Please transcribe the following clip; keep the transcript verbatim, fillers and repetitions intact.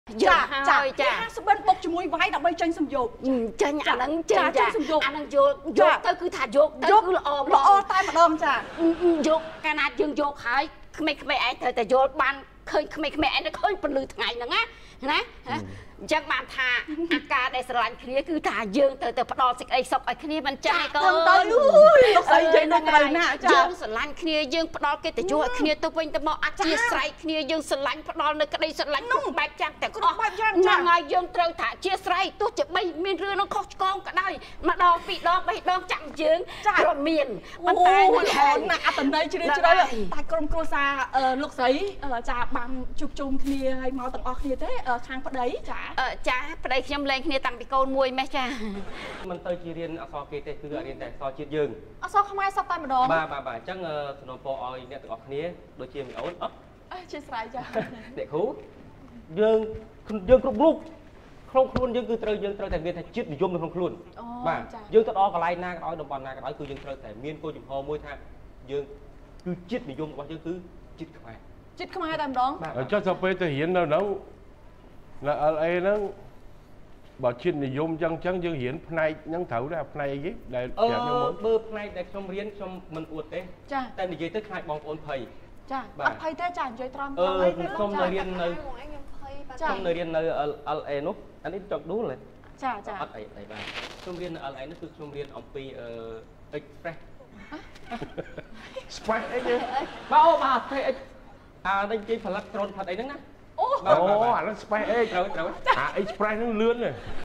ចាចាចាស្បិនបុកជាមួយវាយដើម្បីចេញសំយោគចេញអាហ្នឹងចេញចាសំយោគអាហ្នឹងយកយកទៅគឺថាយកទៅគឺល្អល្អតែម្ដងចាយកកាលណាយើងយកហើយក្មេងៗឯងត្រូវតែយល់បានឃើញក្មេងៗឯងឃើញពលឺថ្ងៃហ្នឹងណាណាអញ្ចឹងបានថាអាការដែលស្រឡាញ់គ្នាគឺថាយើងត្រូវទៅផ្ដល់សេចក្តីសុខឲ្យគ្នាមិនចឹងឯងកូនទៅលោកស្រីនិយាយទៅត្រូវណាស់ចាយើងស្រឡាញ់គ្នាយើងផ្ដល់កិត្តិយសឲ្យគ្នាទៅវិញទៅមកអធិស្ឋានគ្នាយើងស្រឡាញ់ផ្ដល់នៅក្តីស្រឡាញ់នោះបែបចឹងតែគ្រប់បែបចឹងហ្នឹងហើយយើងត្រូវថាអធិស្ឋានទោះជាបីមានរឿងនឹងខុសឆ្គងក៏ដោយម្ដងពីរដងបីដងចាំយើងព្រមមានប៉ុន្តែល្អណាស់អត្តន័យជ្រាលជ្រៅតែក្រុមគ្រួសារលោកស្រីចាបានជួបជុំគ្នាហើយមកទាំងអស់គ្នាទេខាងប្តីចាចាប្តីខ្ញុំលេងគ្នាតាំងពីកូនមួយម៉េះចាមិនទៅជារៀនអក្សរគេទេគឺរៀនតែអក្សរជាតិយើងអក្សរខ្មែរសពតែម្ដងបាទបាទបាទអញ្ចឹងសំណូមពរឲ្យអ្នកទាំងអស់គ្នាដូចជាមីអូនអត់អឺជាស្រ័យចាអ្នកគ្រូយើងយើងគ្រប់រូបក្នុងខ្លួនយើងគឺត្រូវយើងត្រូវតែមានថាជាតិនិយមនៅក្នុងខ្លួនបាទយើងទៅដល់កន្លែងណាក៏ដោយតំបន់ណាក៏ដោយគឺយើងត្រូវតែមានគោលចំហមួយថាយើងគឺជាតិនិយមរបស់យើងគឺជាតិខ្មែរជាតិខ្មែរតែម្ដងចុះទៅពេលទៅរៀននៅហ្នឹងនៅ แอล เอ ហ្នឹងបើជាតិនិយមចឹងចឹងយើងរៀនផ្នែកហ្នឹងត្រូវដែរផ្នែកអីគេដែលប្រាប់ខ្ញុំមកបើផ្នែកដែលខ្ញុំរៀនខ្ញុំមិនអួតទេតែនិយាយទៅខ្លាចបងប្អូនភ័យចាអត់ភ័យទេចានិយាយត្រង់ត្រង់ខ្ញុំនៅរៀននៅខ្ញុំនៅរៀននៅ แอล เอ នោះអានេះចង់ដួលទេចាចាអត់អីអីបាទខ្ញុំរៀននៅ แอล เอ នោះគឺខ្ញុំរៀនអំពីអឺ express express អីទេបាទអូបាទ express អានេះគេផលិតដ្រូនផាត់អីហ្នឹងណាអូអូអាហ្នឹង Space X ត្រូវត្រូវអា Express ហ្នឹងលឿនទេ